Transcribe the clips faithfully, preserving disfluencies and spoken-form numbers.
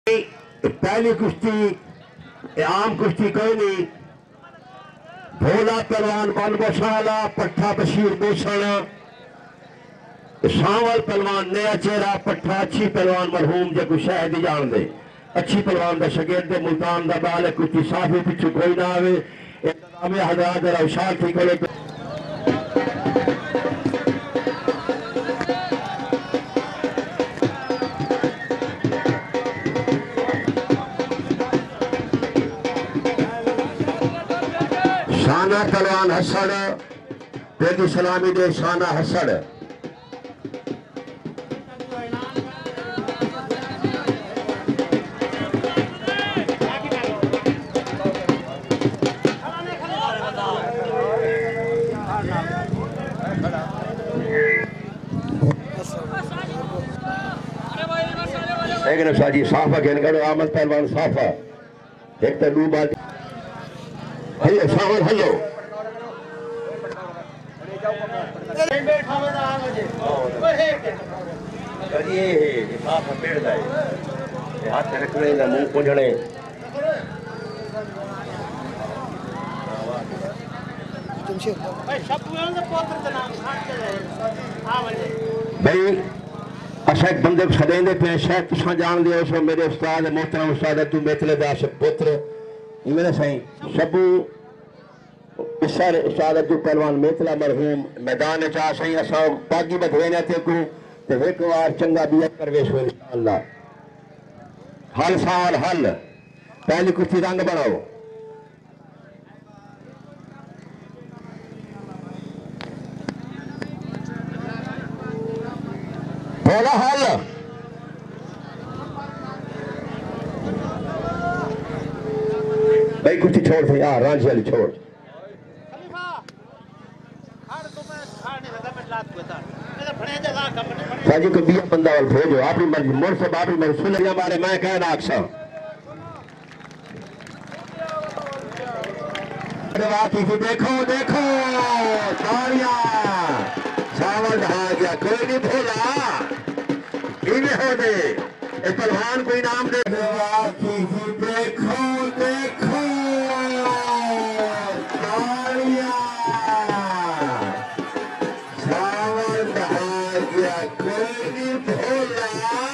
पहली कुश्ती आम कुश्ती कोई नहीं। भोला पहलवान बन बसाला, पट्ठा बशीर भूषण, सावल पहलवान नया चेहरा, पट्ठा अच्छी पहलवान मरहूम जगू शायद ही जान दे, अच्छी पहलवान का शगिर्द मुल्तान का बाल है। कुश्ती साफी पिछू कोई ना आवे। हजार जरा विशाल ठीक हो। शाना पहलवान हसड़ बेदी सलामी दे शाना हसड़ एक साजी साफा खेल करो। आमद पहलवान साफा एक तो दू बाजी हेलो सावल हेलो हाथ रखने का मुंह पुंजने भाई असा एक बंदे को सदेंदे पे शायद तुसा जान दे हो। मेरे उस्ताद मोहतरम उस्ताद तू मेथले दास पुत्र मेरे सही शबू सर उस्ताद अब्दुल पहलवान मेथला मरहूम मैदान चा सही असा पागी बधवेने थे को ते एक बार चंगा बिया करवेश इंशाअल्लाह। हल साल हल पहली कुश्ती रंग बनाओ। बोला हल भाई कुश्ती छोड़ थे यार रांझी वाली छोड़। साजी को बिया बंदा वाल भेजो आपकी मर्जी मोर से बापी मर्जी सुन लिया मारे मैं कह रहा अक्सर देखो देखो तालियां सावल ढहा गया कोई नहीं भूला इन्हें हो दे एक पहलवान को इनाम दे। देखो देखो तालियां सावल ढहा गया कोई नहीं भूला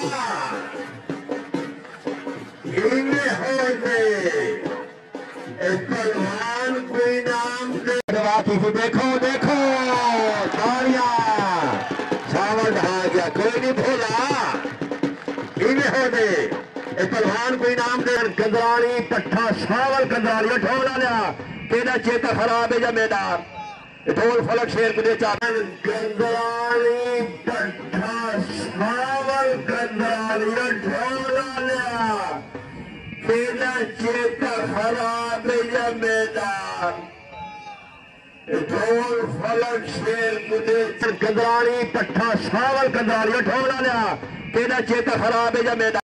इन्हें हो दे एक पहलवान को इनाम दे। देखो देखो तालियां सावल ढहा गया कोई नहीं भूला इन्हें हो दे एक पहलवान को इनाम दे। कंदराली पट्ठा सावल कंदराली ढोल लिया तेरा चेता खराब है या मैदान ढोल फलक शेर को दे चाहता। कंदराली पट्ठा सावल कंदराली ढोल लिया तेरा चेता खराब है या मैदान ढोल फलक शेर मुझे कंदराली पट्ठा सावल कंदराली ढोल लिया तेरा चेता खराब है या मैदान।